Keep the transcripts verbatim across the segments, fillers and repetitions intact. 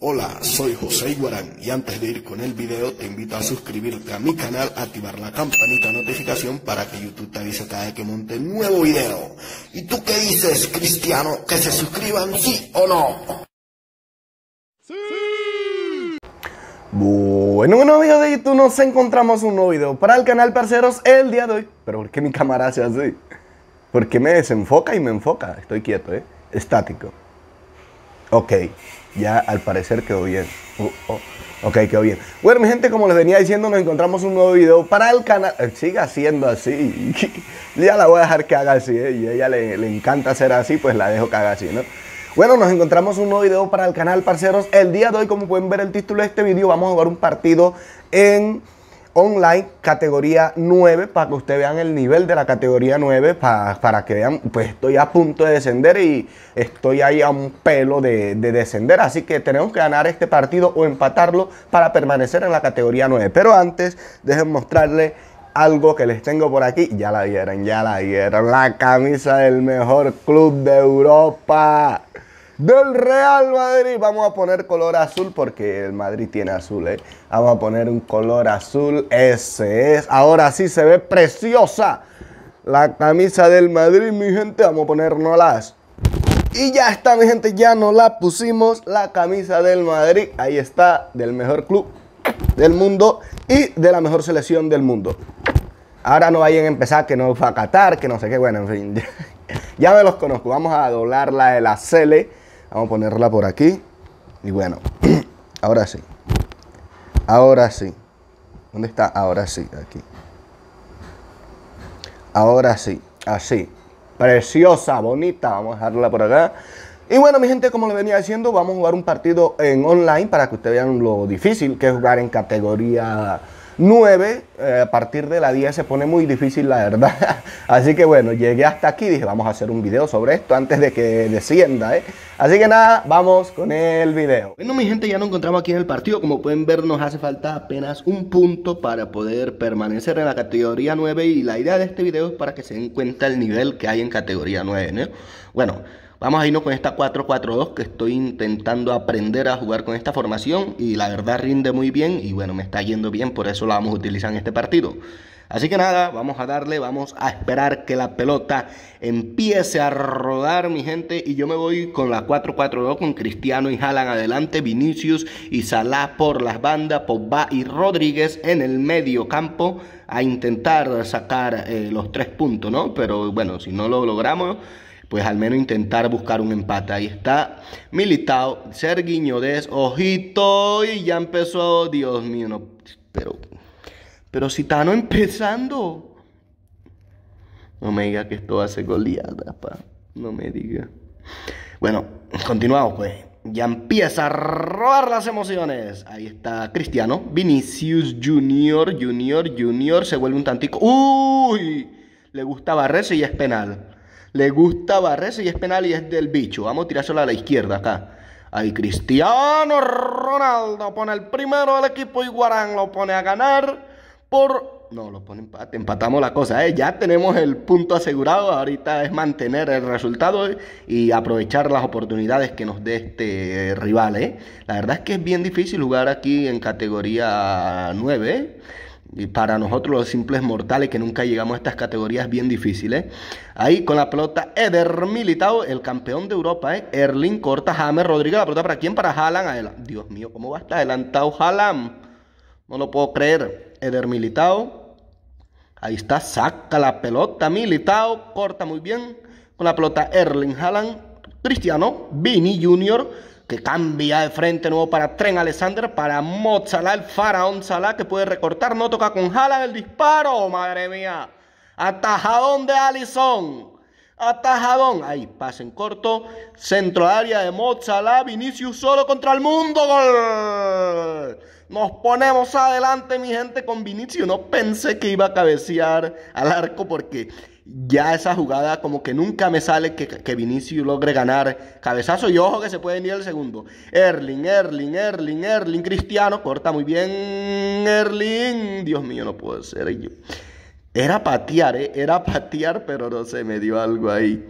Hola, soy José Iguarán y antes de ir con el video te invito a suscribirte a mi canal, activar la campanita de notificación para que YouTube te avise cada vez que monte un nuevo video. ¿Y tú qué dices, Cristiano? ¿Que se suscriban, sí o no? ¡Sí! Bueno, bueno amigos de YouTube, nos encontramos un nuevo video para el canal, parceros, el día de hoy. Pero ¿por qué mi cámara hace así? ¿Por qué me desenfoca y me enfoca? Estoy quieto, ¿eh? Estático. Ok, ya al parecer quedó bien. Uh, oh. Ok, quedó bien. Bueno, mi gente, como les venía diciendo, nos encontramos un nuevo video para el canal. Eh, siga haciendo así. Ya la voy a dejar que haga así, ¿eh? Y a ella le, le encanta hacer así, pues la dejo que haga así, ¿no? Bueno, nos encontramos un nuevo video para el canal, parceros. El día de hoy, como pueden ver el título de este video, vamos a jugar un partido en online categoría nueve, para que ustedes vean el nivel de la categoría nueve, para, para que vean, pues estoy a punto de descender y estoy ahí a un pelo de, de descender, así que tenemos que ganar este partido o empatarlo para permanecer en la categoría nueve. Pero antes, déjenme mostrarles algo que les tengo por aquí. Ya la vieron, ya la vieron, la camisa del mejor club de Europa, del Real Madrid. Vamos a poner color azul porque el Madrid tiene azul, ¿eh? Vamos a poner un color azul, ese es. Ahora sí se ve preciosa la camisa del Madrid, mi gente. Vamos a ponernoslas. Y ya está, mi gente, ya nos la pusimos, la camisa del Madrid. Ahí está, del mejor club del mundo y de la mejor selección del mundo. Ahora no vayan a empezar que no fue a Qatar, que no sé qué, bueno, en fin. Ya me los conozco. Vamos a doblarla de la Cele. Vamos a ponerla por aquí. Y bueno, ahora sí. Ahora sí. ¿Dónde está? Ahora sí, aquí. Ahora sí, así. Preciosa, bonita. Vamos a dejarla por acá. Y bueno, mi gente, como les venía diciendo, vamos a jugar un partido en online para que ustedes vean lo difícil que es jugar en categoría nueve. Eh, a partir de la diez se pone muy difícil, la verdad. Así que bueno, llegué hasta aquí, dije, vamos a hacer un video sobre esto antes de que descienda, ¿eh? Así que nada, vamos con el video. Bueno, mi gente, ya nos encontramos aquí en el partido. Como pueden ver, nos hace falta apenas un punto para poder permanecer en la categoría nueve. Y la idea de este video es para que se den cuenta el nivel que hay en categoría nueve, ¿no? Bueno, vamos a irnos con esta cuatro cuatro dos, que estoy intentando aprender a jugar con esta formación y la verdad rinde muy bien y bueno, me está yendo bien, por eso la vamos a utilizar en este partido. Así que nada, vamos a darle, vamos a esperar que la pelota empiece a rodar, mi gente, y yo me voy con la cuatro cuatro dos con Cristiano y Haaland adelante, Vinicius y Salah por las bandas, Pogba y Rodríguez en el medio campo a intentar sacar eh, los tres puntos, ¿no? Pero bueno, si no lo logramos, pues al menos intentar buscar un empate. Ahí está Militao, Sergiño Dest, ojito, y ya empezó, Dios mío, no, pero, pero si está no empezando. No me diga que esto hace goleada, pa, no me diga. Bueno, continuamos pues. Ya empieza a robar las emociones. Ahí está Cristiano, Vinicius Junior, Junior, Junior, se vuelve un tantico. Uy, le gusta barrerse y es penal. Le gusta barrerse y es penal y es del bicho. Vamos a tirárselo a la izquierda acá. Ahí Cristiano Ronaldo pone el primero del equipo y Guarán lo pone a ganar por... No, lo pone empate. Empatamos la cosa, ¿eh? Ya tenemos el punto asegurado. Ahorita es mantener el resultado y aprovechar las oportunidades que nos dé este rival, ¿eh? La verdad es que es bien difícil jugar aquí en categoría nueve, ¿eh? Y para nosotros los simples mortales que nunca llegamos a estas categorías bien difíciles. Ahí con la pelota Eder Militao, el campeón de Europa, ¿eh? Erling corta, James Rodríguez, la pelota para quién, para Haaland. Dios mío, ¿cómo va a estar adelantado Haaland? No lo puedo creer. Eder Militao, ahí está, saca la pelota Militao, corta muy bien con la pelota Erling Haaland. Cristiano, Vini Junior, que cambia de frente nuevo para Trent Alexander, para Mo Salah, el faraón Salah, que puede recortar, no toca con Haaland, el disparo, madre mía, atajadón de Alisson, atajadón, ahí, pase en corto, centro de área de Mo Salah, Vinicius solo contra el mundo, gol. Nos ponemos adelante, mi gente, con Vinicius. No pensé que iba a cabecear al arco porque ya esa jugada como que nunca me sale que, que Vinicius logre ganar cabezazo. Y ojo que se puede venir el segundo. Erling, Erling, Erling, Erling, Cristiano. Corta muy bien Erling. Dios mío, no puede ser. Yo. Era patear, ¿eh? Era patear, pero no sé, me dio algo ahí.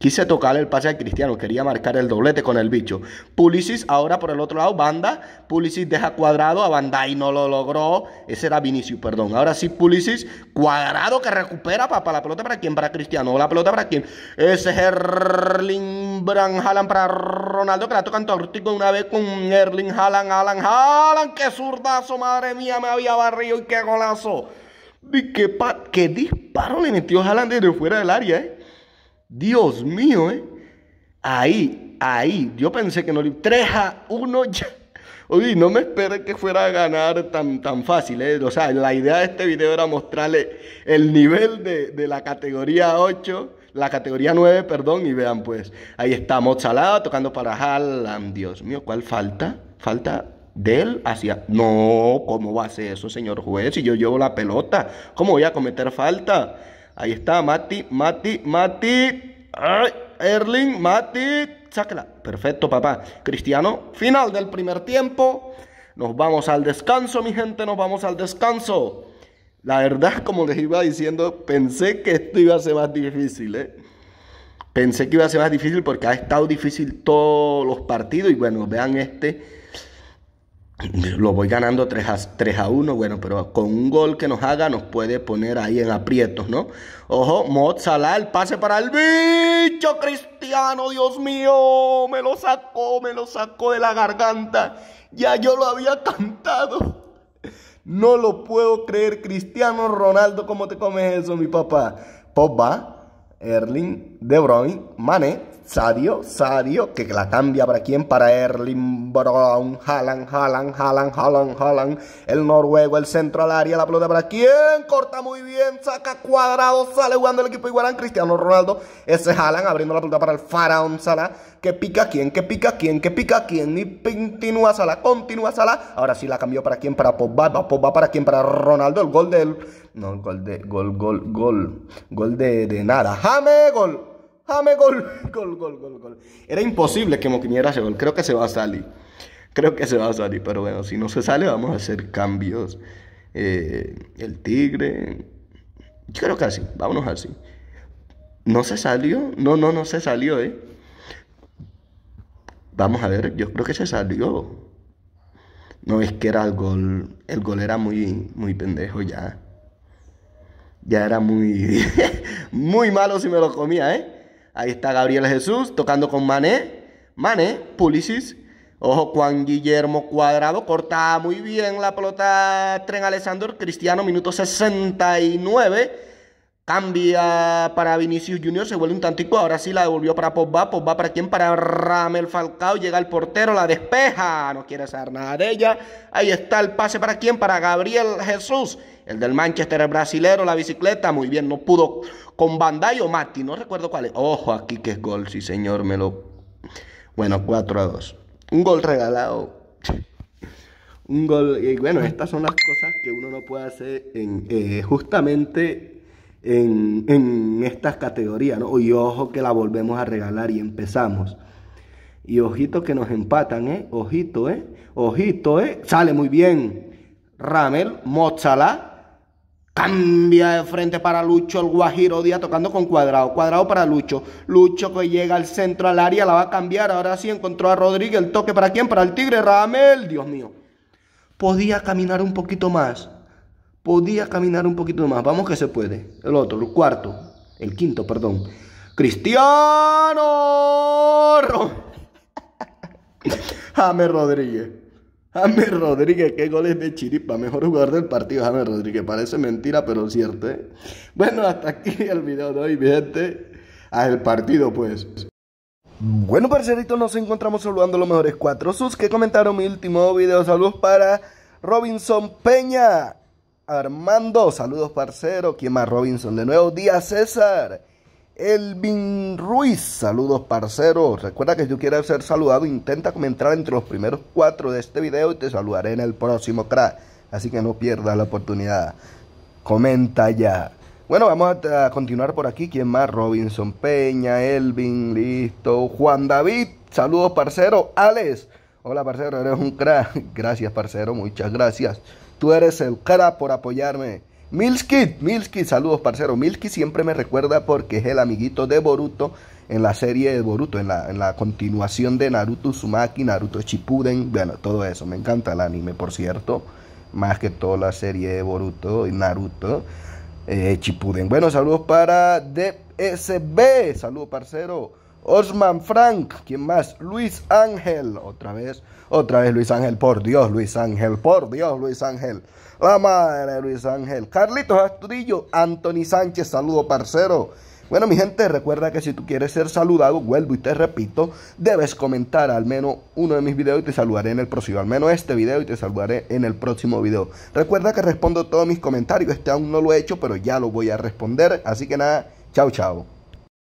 Quise tocarle el pase a Cristiano, quería marcar el doblete con el bicho. Pulisic ahora por el otro lado, Banda. Pulisic deja Cuadrado, a Banda y no lo logró. Ese era Vinicius, perdón. Ahora sí Pulisic, Cuadrado que recupera para pa la pelota para quién, para Cristiano. La pelota para quién. Ese es Erling Haaland para Ronaldo, que la tocan Tortico una vez con Erling Haaland, Haaland, Haaland. Qué zurdazo, madre mía, me había barrido y qué golazo. Y qué, pa qué disparo le metió Haaland desde fuera del área, eh. Dios mío, ¿eh? Ahí, ahí. Yo pensé que no le... tres a uno ya. Oye, no me esperé que fuera a ganar tan, tan fácil, ¿eh? O sea, la idea de este video era mostrarle el nivel de, de la categoría ocho, la categoría nueve, perdón, y vean pues, ahí está Mozzala tocando para Haaland. Dios mío, ¿cuál falta? Falta de él hacia... No, ¿cómo va a ser eso, señor juez? Si yo llevo la pelota, ¿cómo voy a cometer falta? Ahí está, Mati, Mati, Mati. Ay, Erling, Mati. Sácala. Perfecto, papá. Cristiano, final del primer tiempo. Nos vamos al descanso, mi gente, nos vamos al descanso. La verdad, como les iba diciendo, pensé que esto iba a ser más difícil, ¿eh? Pensé que iba a ser más difícil porque ha estado difícil todos los partidos. Y bueno, vean este. Lo voy ganando tres a uno, bueno, pero con un gol que nos haga nos puede poner ahí en aprietos, ¿no? Ojo, Mozzala, el pase para el bicho Cristiano, Dios mío, me lo sacó, me lo sacó de la garganta, ya yo lo había cantado. No lo puedo creer, Cristiano Ronaldo, ¿cómo te comes eso, mi papá? Pogba, Erling, De Bruyne, Mané, Sadio, Sadio, que la cambia para quién, para Erling Brown, Haaland, Haaland, Haaland, Haaland, Haaland, el noruego, el centro al área, la pelota para quién, corta muy bien, saca Cuadrado, sale jugando el equipo igual, Cristiano Ronaldo, ese Haaland abriendo la pelota para el Faraón Salah, que pica quién, que pica quién, que pica quién, y continúa Salah, continúa Salah, ahora sí la cambió para quién, para Pogba, Pogba para quién, para Ronaldo, el gol del, no, el gol de, gol, gol, gol, gol de, de nada, Jame, gol. Jame, gol, gol, gol, gol, gol. Era imposible que Moquiniera ese gol. Creo que se va a salir. Creo que se va a salir. Pero bueno, si no se sale, vamos a hacer cambios. Eh, el Tigre. Yo creo que así. Vámonos así. ¿No se salió? No, no, no se salió, ¿eh? Vamos a ver. Yo creo que se salió. No, es que era el gol. El gol era muy, muy pendejo ya. Ya era muy... muy malo si me lo comía, ¿eh? Ahí está Gabriel Jesús tocando con Mané. Mané, Pulisic. Ojo, Juan Guillermo Cuadrado. Corta muy bien la pelota Trent Alexander. Cristiano, minuto sesenta y nueve. Cambia para Vinicius Junior. Se vuelve un tantico. Ahora sí la devolvió para Pogba. Pogba para quién? Para Radamel Falcao. Llega el portero. La despeja. No quiere saber nada de ella. Ahí está el pase para quién? Para Gabriel Jesús. El del Manchester, el brasilero, la bicicleta, muy bien, no pudo con Bandai o Mati, no recuerdo cuál es. Ojo, aquí que es gol, sí señor, me lo... Bueno, cuatro a dos. Un gol regalado. Un gol, y bueno, estas son las cosas que uno no puede hacer en, eh, justamente en, en estas categorías, ¿no? Y ojo que la volvemos a regalar y empezamos. Y ojito que nos empatan, ¿eh? Ojito, ¿eh? Ojito, ¿eh? Sale muy bien. Ramel, Mozzala. Cambia de frente para Lucho, el Guajiro Díaz tocando con Cuadrado. Cuadrado para Lucho. Lucho que llega al centro al área, la va a cambiar. Ahora sí encontró a Rodríguez. El toque para quién? Para el Tigre. Ramel. Dios mío. Podía caminar un poquito más. Podía caminar un poquito más. Vamos que se puede. El otro, el cuarto. El quinto, perdón. Cristiano. James Rodríguez. James Rodríguez, qué goles de chiripa, mejor jugador del partido, James Rodríguez, parece mentira, pero cierto, ¿eh? Bueno, hasta aquí el video de hoy, mi gente, al partido, pues. Bueno, parceritos, nos encontramos saludando a los mejores cuatro sus que comentaron mi último video. Saludos para Robinson Peña, Armando, saludos, parcero. ¿Quién más? Robinson, de nuevo, Díaz César, Elvin Ruiz, saludos, parceros. Recuerda que si tú quieres ser saludado, intenta comentar entre los primeros cuatro de este video y te saludaré en el próximo, crack. Así que no pierdas la oportunidad. Comenta ya. Bueno, vamos a, a continuar por aquí. ¿Quién más? Robinson Peña, Elvin, listo. Juan David, saludos, parcero. Alex, hola, parcero, eres un crack. Gracias, parcero, muchas gracias. Tú eres el crack por apoyarme. Milskid, Milskid, saludos parcero. Milskid siempre me recuerda porque es el amiguito de Boruto en la serie de Boruto, en la, en la continuación de Naruto Uzumaki, Naruto Shippuden, bueno, todo eso. Me encanta el anime, por cierto, más que toda la serie de Boruto y Naruto eh, Shippuden. Bueno, saludos para D S B, saludos parcero. Osman Frank, ¿quién más? Luis Ángel, otra vez, otra vez Luis Ángel, por Dios, Luis Ángel, por Dios, Luis Ángel. La madre de Luis Ángel. Carlitos Astudillo, Anthony Sánchez, saludo parcero. Bueno, mi gente, recuerda que si tú quieres ser saludado, vuelvo y te repito, debes comentar al menos uno de mis videos y te saludaré en el próximo. Al menos este video y te saludaré en el próximo video. Recuerda que respondo todos mis comentarios. Este aún no lo he hecho, pero ya lo voy a responder. Así que nada, chao, chao.